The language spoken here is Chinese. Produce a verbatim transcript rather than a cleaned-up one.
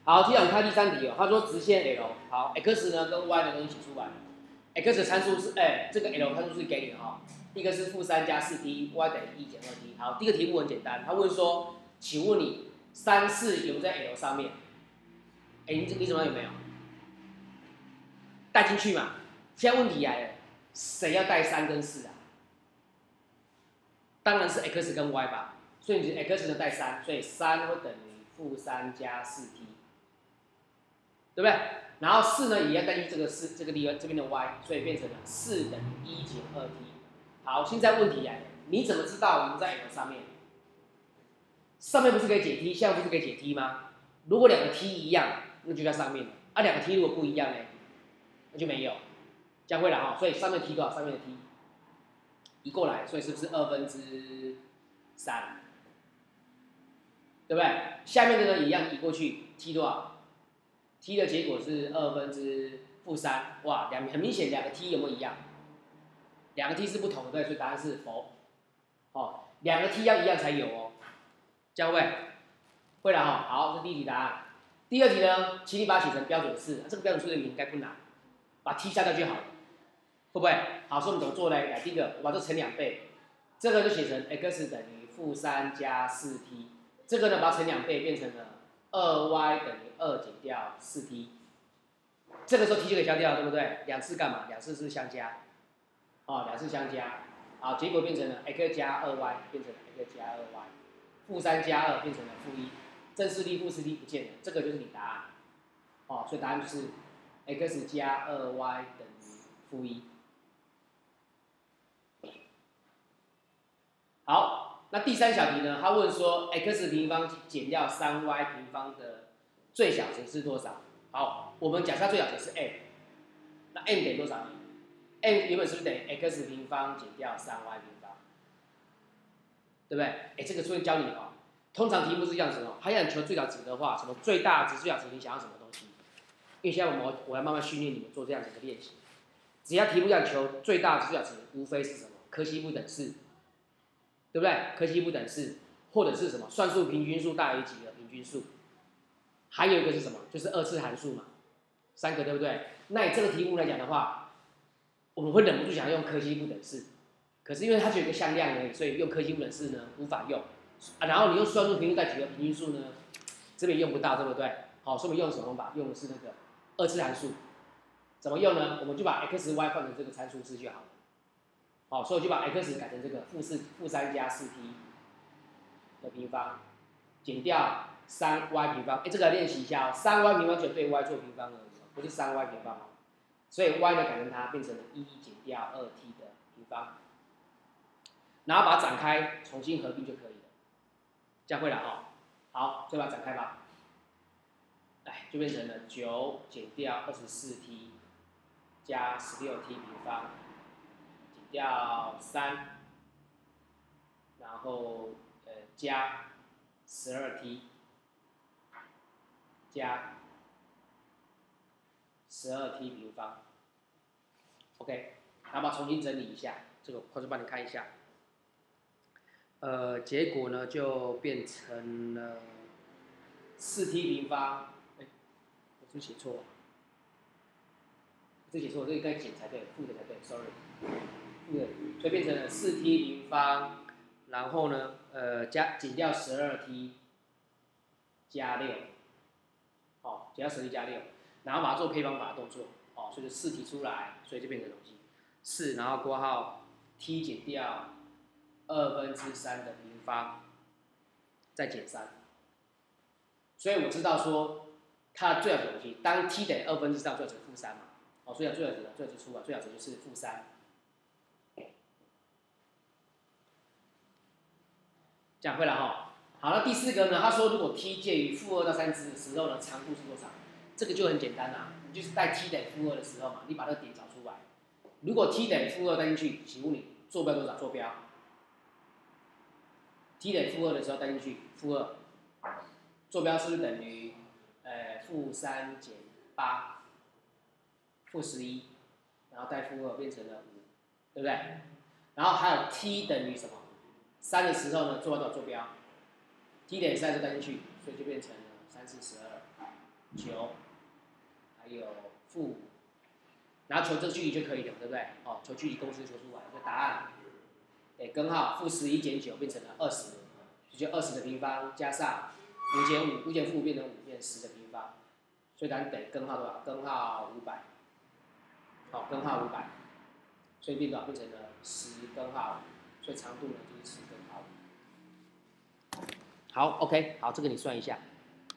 好，接下来我们看第三题哦。他说直线 L， 好 ，x 呢跟 y 呢都一起出来 ，x 的参数是哎、欸，这个 L 参数是给你的哈、哦，一个是负三加四 t，y 等于一减二 t。好，第一个题目很简单，他问说，请问你三四有没有在 L 上面？哎、欸，你你怎么有没有带进去嘛？现在问题来了，谁要带三跟四啊？当然是 x 跟 y 吧。所以你 x 呢带三，所以三会等于负三加四 t。对不对？然后四呢也要带进这个四这个地方这边的 y， 所以变成了四等于一减二 t。好，现在问题来了，你怎么知道我们在 L 上面？上面不是可以解 t， 下面不是可以解 t 吗？如果两个 t 一样，那就在上面了。啊，两个 t 如果不一样呢，那就没有。这样会了哈，所以上面 t 多少？上面的 t 移过来，所以是不是二分之三？对不对？下面的呢也一样移过去 ，t 多少？ t 的结果是二分之负三，哇，两很明显两个 t 有没有一样？两个 t 是不同的，对，所以答案是否。哦，两个 t 要一样才有哦，这样会？会了哈，好，这是第一题答案。第二题呢，请你把它写成标准式，这个标准式的应该不难，把 t 下掉就好了，会不会？好，所以我们怎么做呢？来，第一个，我把这乘两倍，这个就写成 x 等于负三加四 t， 这个呢把它乘两倍变成了二 y 等于二减掉四 t， 这个时候 t 就可以消掉，对不对？两次干嘛？两次是相加，哦，两次相加，好，结果变成了 x 加二 y 变成了 x 加二 y， 负三加二变成了负一，正式力负式力不见了，这个就是你答案，哦，所以答案就是 x 加二 y 等于负一。好，那第三小题呢？他问说 x 平方减掉 三 y 平方的最小值是多少？好，我们假设最小值是 m， 那 m 等于多少 ？m 原本是不是等于 x 平方减掉 三 y 平方？对不对？哎，这个作业教你哦。通常题目是这样子哦，他要你求最小值的话，什么最大值、最小值，你想要什么东西？因为现在我们我要慢慢训练你们做这样子的练习。只要题目要求最大值、最小值，无非是什么？柯西不等式。对不对？柯西不等式，或者是什么算术平均数大于几个平均数？还有一个是什么？就是二次函数嘛，三个对不对？那以这个题目来讲的话，我们会忍不住想要用柯西不等式，可是因为它只有一个向量而已，所以用柯西不等式呢无法用。啊，然后你用算术平均带几个平均数呢？这边用不到，对不对？好，所以我们用什么方法？用的是那个二次函数。怎么用呢？我们就把 x、y 换成这个参数式就好了。好，所以我就把 x 改成这个负四负三加四 t 的平方，减掉三 y 平方。哎，这个练习一下哦，三 y 平方只有对 y 做平方而已，不是三 y 平方哦。所以 y 呢改成它变成了一减掉二 t 的平方，然后把它展开，重新合并就可以了。这样会了哦。好，所以把它展开吧。哎，就变成了九减掉二十四 t 加十六 t 平方。掉三，然后呃加十二 t 加十二 t 平方 ，OK， 然后把它重新整理一下，这个快速帮你看一下，呃，结果呢就变成了四 t 平方，哎，我是不是写错了？这写错，这个应该减才对，负的才对 ，sorry。负的，所以变成了四 t 平方，然后呢，呃，加减掉十二 t 加六，哦，减掉十 t 加六，然后把它做配方法动作，哦，所以就四 t 出来，所以就变成东西四，然后括号 t 减掉二分之三的平方，再减三，所以我知道说它的最小值东西，当 t 等于二分之三，最小值负三嘛，哦，所以最小值最小值出来，最小值就是负三。这样会了哈。好了，第四个呢，他说如果 t 介于负二到三值的时候呢，长度是多少？这个就很简单啦，你就是带 t 等于负二的时候嘛，你把这个点找出来。如果 t 等于负二带进去，请问你坐标多少？坐标 t 等于负二的时候带进去负二，坐标是不是等于呃负三减八，负十一，然后带负二变成了五，对不对？然后还有 t 等于什么？三的时候呢，坐标多少坐标 ？t 等于三就带进去，所以就变成了三四十二。 九，还有负五，然后求这个距离就可以了，对不对？哦，求距离公式求出来，就答案，哎，根号负十一减九变成了二十，就二十的平方加上五减五，五减负五变成五，变成十的平方，所以答案等于根号多少？根号五百，好，根号五百，所以变多少？变成了十根号，所以长度呢就是十根号。好 ，OK， 好，这个你算一下。